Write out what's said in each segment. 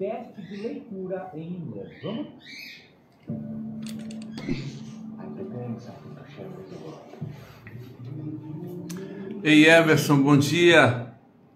teste de leitura em inglês. Vamos? Ei, Everson, bom dia.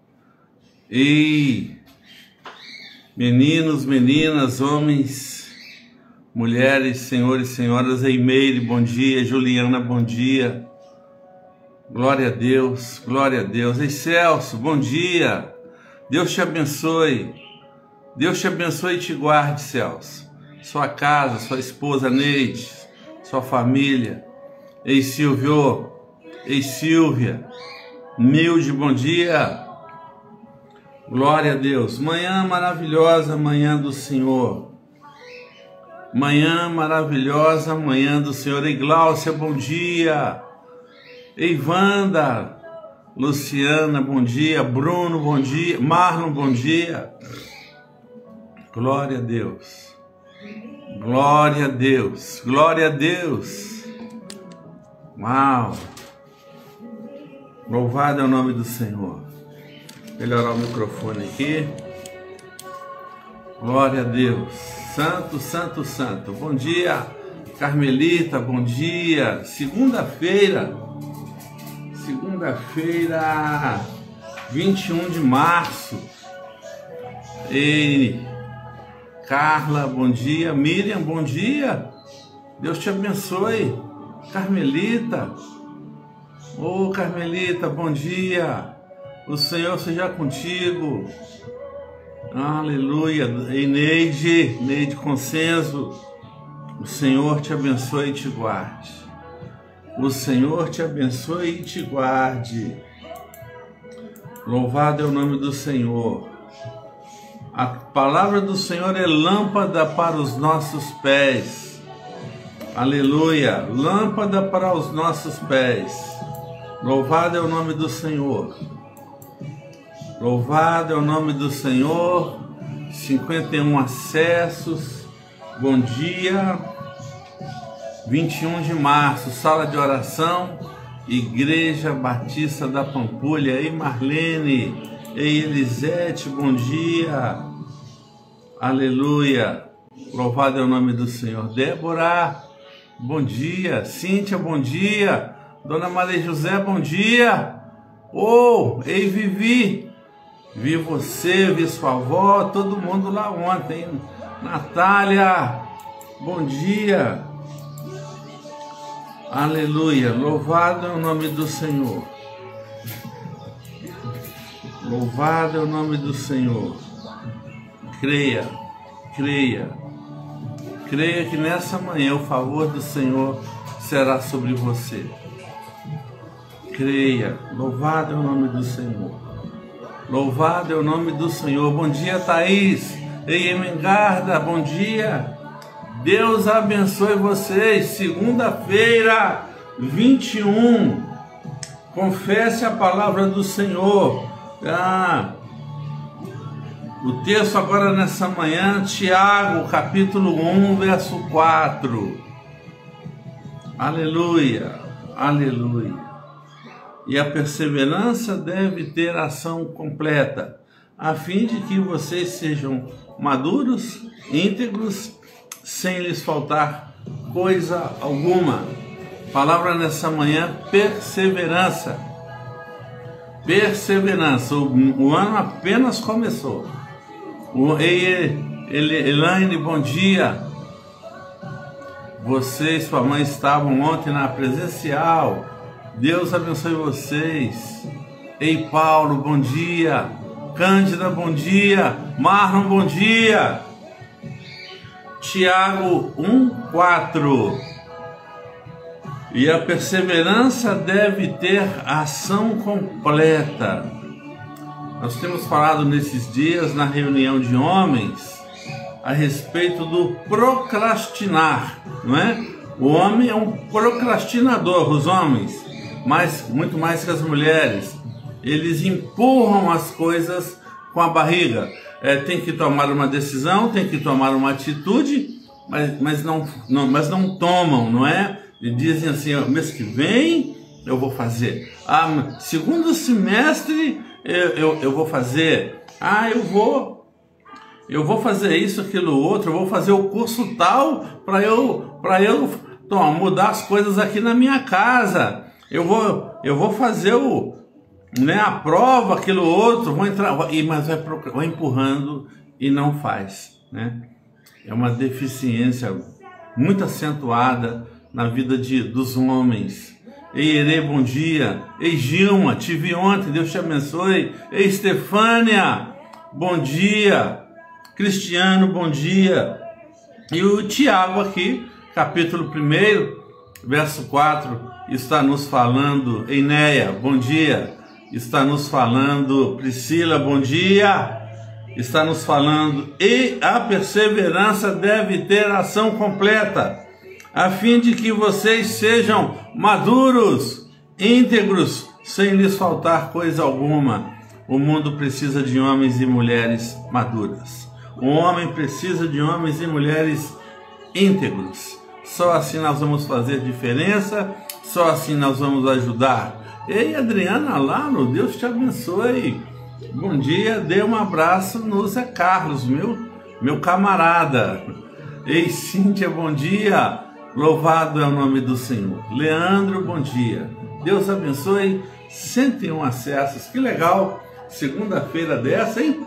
Ei, meninos, meninas, homens, mulheres, senhores e senhoras. Ei, Meire, bom dia. Juliana, bom dia. Glória a Deus, glória a Deus. Ei, Celso, bom dia. Deus te abençoe. Deus te abençoe e te guarde, Celso. Sua casa, sua esposa Neide, sua família. Ei, Silvio. Ei, Silvia. Milde, bom dia. Glória a Deus. Manhã maravilhosa, manhã do Senhor. Manhã maravilhosa, manhã do Senhor. Ei, Gláucia, bom dia. Ei, Wanda. Luciana, bom dia. Bruno, bom dia. Marlon, bom dia. Glória a Deus. Glória a Deus. Glória a Deus. Uau. Louvado é o nome do Senhor. Melhorar o microfone aqui. Glória a Deus. Santo, santo, santo. Bom dia, Carmelita, bom dia. Segunda-feira, 21 de março. Ei, Carla, bom dia. Miriam, bom dia. Deus te abençoe. Carmelita. Ô, Carmelita, bom dia. O Senhor seja contigo. Aleluia. E Neide Consenso. O Senhor te abençoe e te guarde. O Senhor te abençoe e te guarde. Louvado é o nome do Senhor. A palavra do Senhor é lâmpada para os nossos pés. Aleluia. Lâmpada para os nossos pés. Louvado é o nome do Senhor. Louvado é o nome do Senhor. 51 acessos. Bom dia. 21 de março, sala de oração, Igreja Batista da Pampulha. Ei, Marlene. Ei, Elisete, bom dia. Aleluia. Louvado é o nome do Senhor. Débora, bom dia. Cíntia, bom dia. Dona Maria José, bom dia. Oh, ei, Vivi. Vi você, vi sua avó, todo mundo lá ontem. Natália, bom dia. Aleluia. Louvado é o nome do Senhor. Louvado é o nome do Senhor. Creia, creia. Creia que nessa manhã o favor do Senhor será sobre você. Creia. Louvado é o nome do Senhor. Louvado é o nome do Senhor. Bom dia, Thaís. Ei, Emengarda, bom dia. Deus abençoe vocês. Segunda-feira, 21. Confesse a palavra do Senhor. O texto agora nessa manhã, Tiago, capítulo 1, verso 4. Aleluia, aleluia. E a perseverança deve ter ação completa, a fim de que vocês sejam maduros, íntegros, sem lhes faltar coisa alguma. Palavra nessa manhã, perseverança. Perseverança. O ano apenas começou. Elaine, bom dia. Você e sua mãe estavam ontem na presencial. Deus abençoe vocês. Ei, Paulo, bom dia. Cândida, bom dia. Marlon, bom dia. Tiago 1:4. E a perseverança deve ter ação completa. Nós temos falado nesses dias na reunião de homens a respeito do procrastinar, não é? O homem é um procrastinador, os homens, mas muito mais que as mulheres. Eles empurram as coisas com a barriga. Tem que tomar uma decisão, tem que tomar uma atitude, mas não tomam, não é? E dizem assim, mês que vem eu vou fazer. Segundo semestre eu vou fazer. eu vou fazer isso, aquilo, outro, eu vou fazer o curso tal para eu mudar as coisas aqui na minha casa. Eu vou fazer a prova, aquilo outro, vou entrar, mas vai empurrando e não faz, né? É uma deficiência muito acentuada na vida dos homens. Ei, Ere, bom dia. Ei, Gilma, te vi ontem, Deus te abençoe. Ei, Estefânia, bom dia. Cristiano, bom dia. E o Tiago aqui, capítulo 1, verso 4, está nos falando. Einéia, bom dia. Está nos falando. Priscila, bom dia. Está nos falando. E a perseverança deve ter ação completa, a fim de que vocês sejam maduros, íntegros, sem lhes faltar coisa alguma. O mundo precisa de homens e mulheres maduras. O homem precisa de homens e mulheres íntegros. Só assim nós vamos fazer diferença, só assim nós vamos ajudar. Ei, Adriana Lalo, Deus te abençoe. Bom dia, dê um abraço no Zé Carlos, meu camarada. Ei, Cíntia, bom dia. Louvado é o nome do Senhor. Leandro, bom dia. Deus abençoe. 101 acessos. Que legal. Segunda-feira dessa, hein?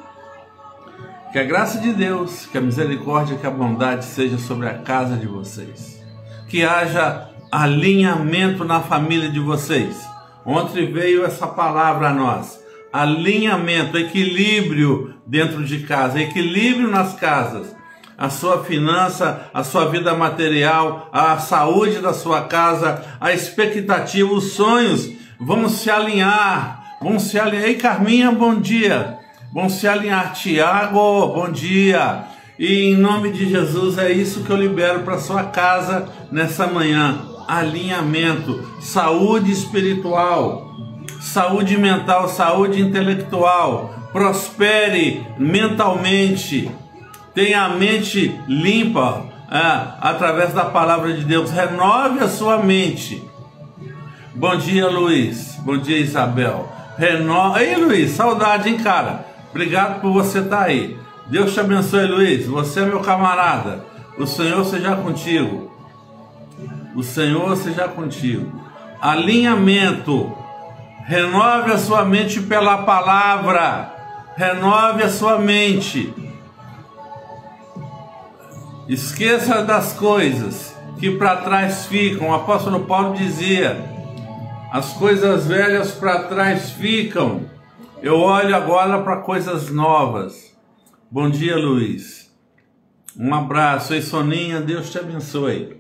Que a graça de Deus, que a misericórdia, que a bondade seja sobre a casa de vocês. Que haja alinhamento na família de vocês. Ontem veio essa palavra a nós. Alinhamento, equilíbrio dentro de casa, equilíbrio nas casas. A sua finança, a sua vida material, a saúde da sua casa, a expectativa, os sonhos, vamos se alinhar, Ei, Carminha, bom dia, vamos se alinhar. Tiago, bom dia, e em nome de Jesus é isso que eu libero para sua casa nessa manhã, alinhamento, saúde espiritual, saúde mental, saúde intelectual, prospere mentalmente, tenha a mente limpa através da palavra de Deus. Renove a sua mente. Bom dia, Luiz. Bom dia, Isabel. Ei, Luiz, saudade, hein, cara? Obrigado por você estar aí. Deus te abençoe, Luiz. Você é meu camarada. O Senhor seja contigo. O Senhor seja contigo. Alinhamento. Renove a sua mente pela palavra. Renove a sua mente. Esqueça das coisas que para trás ficam. O apóstolo Paulo dizia: as coisas velhas para trás ficam. Eu olho agora para coisas novas. Bom dia, Luiz. Um abraço. Ei, Soninha, Deus te abençoe.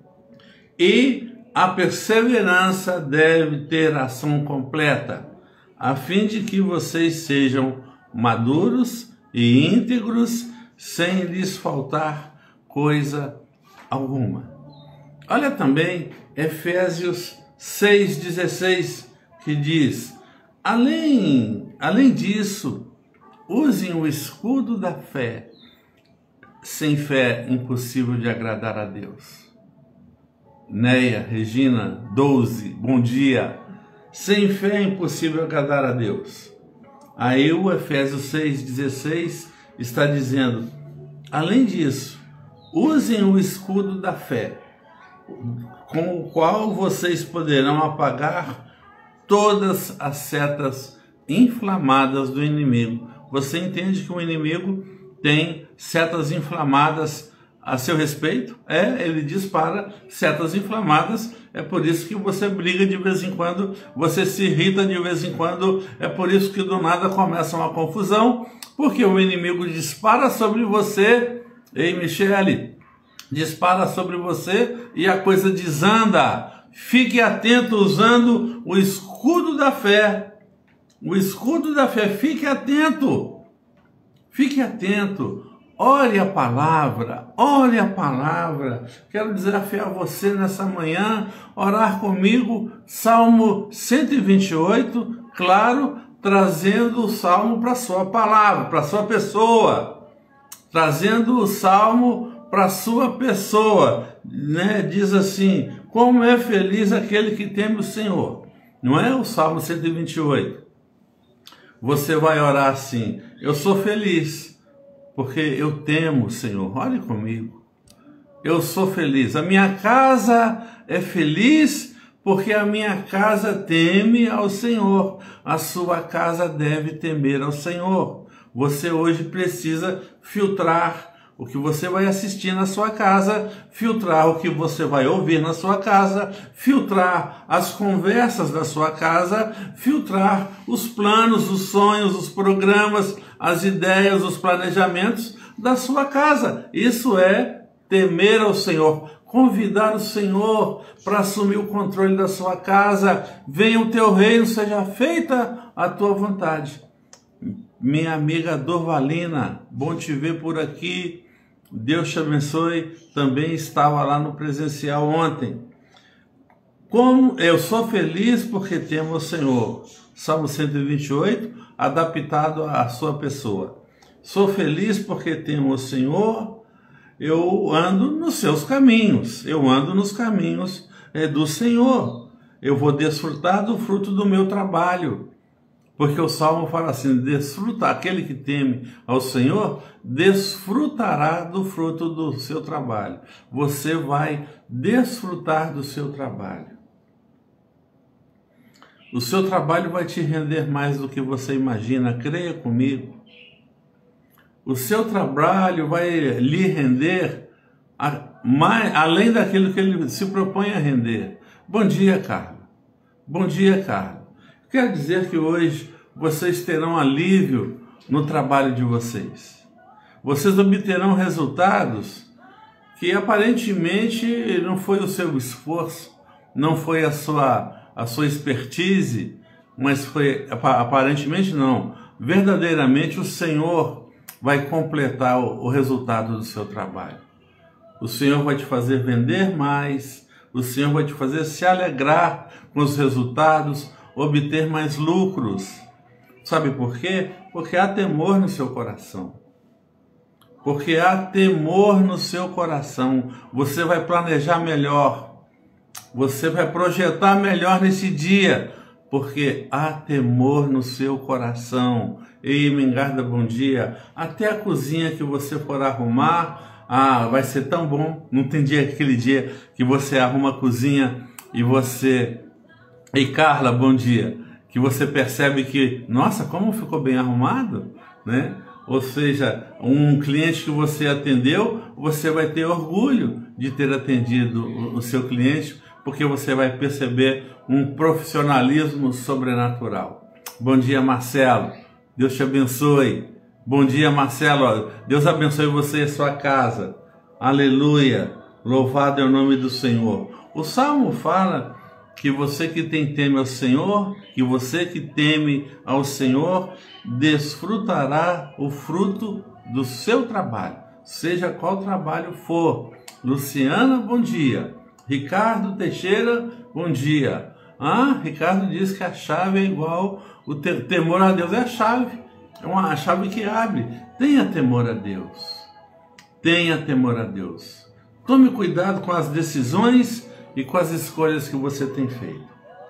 E a perseverança deve ter ação completa, a fim de que vocês sejam maduros e íntegros, sem lhes faltar coisa alguma. Olha também Efésios 6,16, que diz: além disso, usem o escudo da fé. Sem fé, impossível de agradar a Deus. Neia, Regina, 12, bom dia. Sem fé é impossível agradar a Deus. Aí o Efésios 6,16 está dizendo: além disso, usem o escudo da fé, com o qual vocês poderão apagar todas as setas inflamadas do inimigo. Você entende que o inimigo tem setas inflamadas a seu respeito? Ele dispara setas inflamadas. É por isso que você briga de vez em quando, você se irrita de vez em quando, é por isso que do nada começa uma confusão, porque o inimigo dispara sobre você. Ei, Michele, dispara sobre você e a coisa desanda. Fique atento usando o escudo da fé. O escudo da fé, fique atento. Fique atento. Ore a palavra, ore a palavra. Quero desafiar você nessa manhã, orar comigo, Salmo 128, claro, trazendo o Salmo para a sua palavra, para a sua pessoa. Trazendo o Salmo para a sua pessoa, né? Diz assim: como é feliz aquele que teme o Senhor. Não é o Salmo 128. Você vai orar assim: eu sou feliz porque eu temo o Senhor. Olhe comigo. Eu sou feliz. A minha casa é feliz porque a minha casa teme ao Senhor. A sua casa deve temer ao Senhor. Você hoje precisa filtrar o que você vai assistir na sua casa, filtrar o que você vai ouvir na sua casa, filtrar as conversas da sua casa, filtrar os planos, os sonhos, os programas, as ideias, os planejamentos da sua casa. Isso é temer ao Senhor, convidar o Senhor para assumir o controle da sua casa. Venha o teu reino, seja feita a tua vontade. Minha amiga Dorvalina, bom te ver por aqui. Deus te abençoe. Também estava lá no presencial ontem. Como eu sou feliz porque temo o Senhor. Salmo 128, adaptado à sua pessoa. Sou feliz porque temo o Senhor. Eu ando nos seus caminhos. Eu ando nos caminhos do Senhor. Eu vou desfrutar do fruto do meu trabalho. Porque o Salmo fala assim, desfruta, aquele que teme ao Senhor, desfrutará do fruto do seu trabalho. Você vai desfrutar do seu trabalho. O seu trabalho vai te render mais do que você imagina, creia comigo. O seu trabalho vai lhe render além daquilo que ele se propõe a render. Bom dia, Carlos. Bom dia, Carlos. Quer dizer que hoje vocês terão alívio no trabalho de vocês. Vocês obterão resultados que aparentemente não foi o seu esforço, não foi a sua expertise, mas foi aparentemente não. Verdadeiramente o Senhor vai completar o resultado do seu trabalho. O Senhor vai te fazer vender mais, o Senhor vai te fazer se alegrar com os resultados, obter mais lucros. Sabe por quê? Porque há temor no seu coração. Porque há temor no seu coração. Você vai planejar melhor. Você vai projetar melhor nesse dia. Porque há temor no seu coração. Ei, Mengarda, bom dia. Até a cozinha que você for arrumar, vai ser tão bom. Não tem dia, aquele dia que você arruma a cozinha e você... Ei, Carla, bom dia. Que você percebe que, nossa, como ficou bem arrumado, né? Ou seja, um cliente que você atendeu, você vai ter orgulho de ter atendido o seu cliente, porque você vai perceber um profissionalismo sobrenatural. Bom dia, Marcelo. Deus te abençoe. Bom dia, Marcelo. Deus abençoe você e a sua casa. Aleluia. Louvado é o nome do Senhor. O Salmo fala que você que teme ao Senhor, que você que teme ao Senhor, desfrutará o fruto do seu trabalho, seja qual trabalho for. Luciana, bom dia. Ricardo Teixeira, bom dia. Ricardo diz que a chave é igual, o temor a Deus é a chave, é uma chave que abre. Tenha temor a Deus, tenha temor a Deus. Tome cuidado com as decisões e com as escolhas que você tem feito.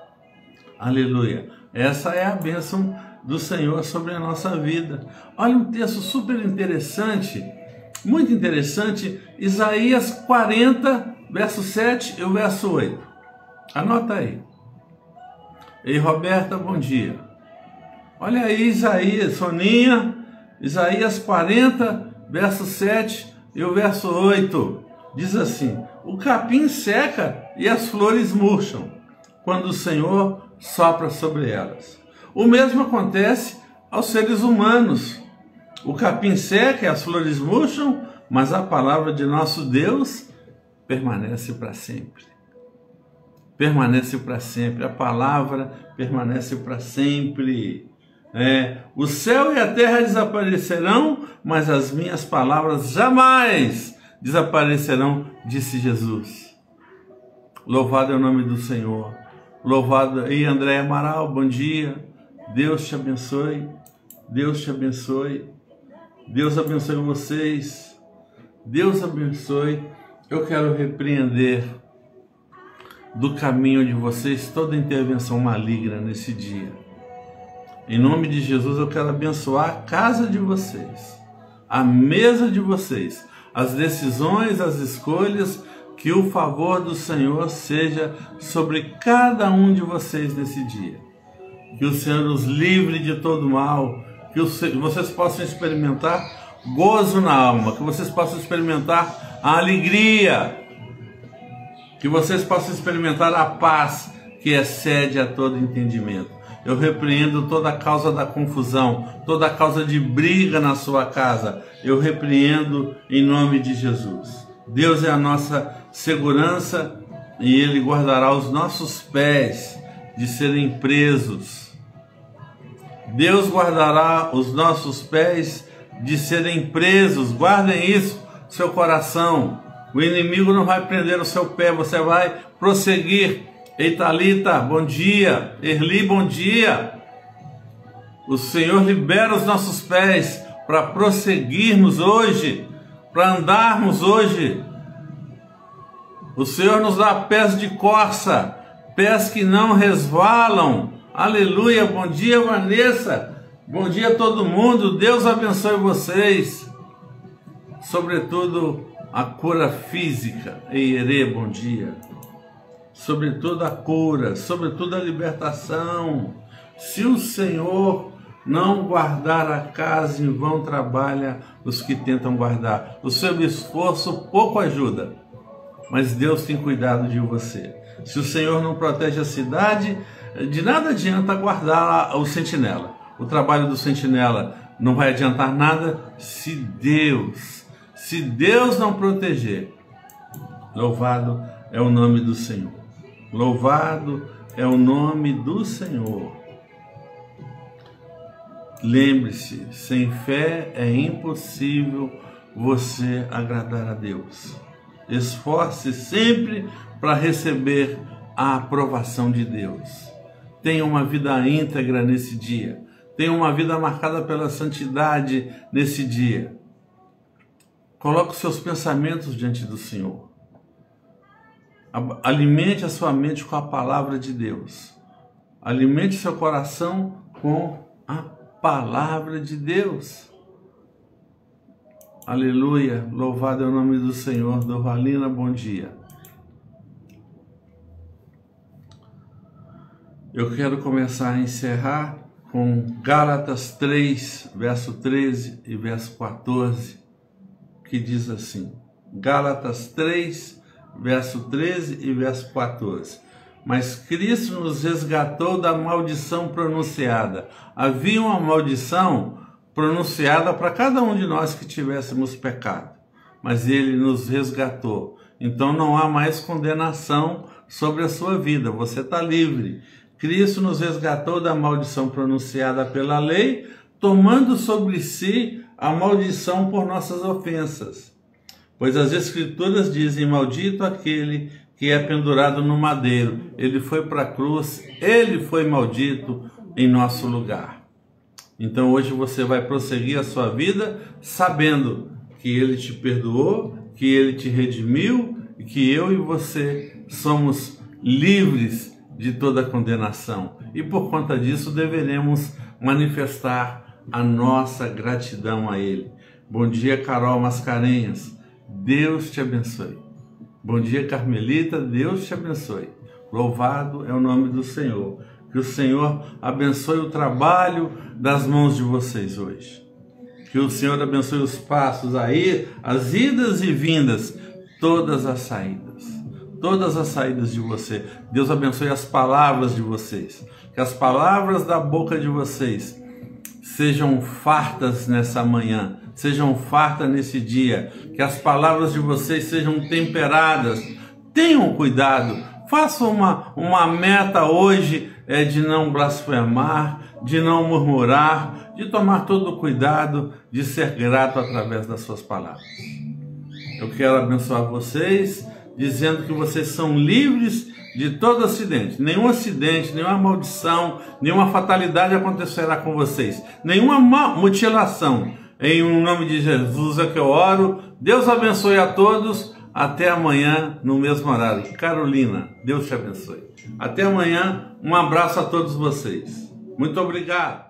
Aleluia. Essa é a bênção do Senhor sobre a nossa vida. Olha um texto super interessante, muito interessante, Isaías 40, verso 7 e o verso 8. Anota aí. Ei, Roberta, bom dia. Olha aí Isaías, Soninha, Isaías 40, verso 7 e o verso 8. Diz assim: o capim seca e as flores murcham, quando o Senhor sopra sobre elas. O mesmo acontece aos seres humanos. O capim seca e as flores murcham, mas a palavra de nosso Deus permanece para sempre. Permanece para sempre. A palavra permanece para sempre. O céu e a terra desaparecerão, mas as minhas palavras jamais desaparecerão, disse Jesus. Louvado é o nome do Senhor. Louvado. E André Amaral, bom dia. Deus te abençoe. Deus te abençoe. Deus abençoe vocês. Deus abençoe. Eu quero repreender do caminho de vocês toda intervenção maligna nesse dia. Em nome de Jesus, eu quero abençoar a casa de vocês. a mesa de vocês, as decisões, as escolhas, que o favor do Senhor seja sobre cada um de vocês nesse dia. Que o Senhor os livre de todo mal, que vocês possam experimentar gozo na alma, que vocês possam experimentar a alegria, que vocês possam experimentar a paz que excede a todo entendimento. Eu repreendo toda a causa da confusão, toda a causa de briga na sua casa. Eu repreendo em nome de Jesus. Deus é a nossa segurança e Ele guardará os nossos pés de serem presos. Deus guardará os nossos pés de serem presos. Guardem isso no seu coração. O inimigo não vai prender o seu pé, você vai prosseguir. Eitalita, bom dia. Erli, bom dia. O Senhor libera os nossos pés para prosseguirmos hoje, para andarmos hoje. O Senhor nos dá pés de corça, pés que não resvalam. Aleluia, bom dia, Vanessa. Bom dia a todo mundo. Deus abençoe vocês. Sobretudo a cura física. Eire, bom dia. Sobretudo a cura, sobretudo a libertação. Se o Senhor não guardar a casa, em vão trabalha os que tentam guardar. O seu esforço pouco ajuda, mas Deus tem cuidado de você. Se o Senhor não protege a cidade, de nada adianta guardar o sentinela. O trabalho do sentinela não vai adiantar nada se Deus não proteger. Louvado é o nome do Senhor. Louvado é o nome do Senhor. Lembre-se, sem fé é impossível você agradar a Deus. Esforce sempre para receber a aprovação de Deus. Tenha uma vida íntegra nesse dia. Tenha uma vida marcada pela santidade nesse dia. Coloque os seus pensamentos diante do Senhor. Alimente a sua mente com a palavra de Deus. Alimente seu coração com a palavra de Deus. Aleluia, louvado é o nome do Senhor. Dorvalina, bom dia. Eu quero começar a encerrar com Gálatas 3, verso 13 e verso 14, que diz assim, Gálatas 3, verso 13 e verso 14. Mas Cristo nos resgatou da maldição pronunciada. Havia uma maldição pronunciada para cada um de nós que tivéssemos pecado, mas Ele nos resgatou. Então não há mais condenação sobre a sua vida, você está livre. Cristo nos resgatou da maldição pronunciada pela lei, tomando sobre si a maldição por nossas ofensas. Pois as Escrituras dizem, maldito aquele que é pendurado no madeiro. Ele foi para a cruz, ele foi maldito em nosso lugar. Então hoje você vai prosseguir a sua vida sabendo que Ele te perdoou, que Ele te redimiu e que eu e você somos livres de toda condenação. E por conta disso deveremos manifestar a nossa gratidão a Ele. Bom dia, Carol Mascarenhas. Deus te abençoe. Bom dia, Carmelita. Deus te abençoe. Louvado é o nome do Senhor. Que o Senhor abençoe o trabalho das mãos de vocês hoje. Que o Senhor abençoe os passos aí, as idas e vindas, todas as saídas de você. Deus abençoe as palavras de vocês. Que as palavras da boca de vocês sejam fartas nessa manhã, sejam fartas nesse dia. Que as palavras de vocês sejam temperadas. Tenham cuidado. Faça uma meta hoje de não blasfemar, de não murmurar, de tomar todo o cuidado, de ser grato através das suas palavras. Eu quero abençoar vocês, dizendo que vocês são livres de todo acidente. Nenhum acidente, nenhuma maldição, nenhuma fatalidade acontecerá com vocês. Nenhuma mutilação. Em nome de Jesus é que eu oro. Deus abençoe a todos. Até amanhã, no mesmo horário. Carolina, Deus te abençoe. Até amanhã, um abraço a todos vocês. Muito obrigado.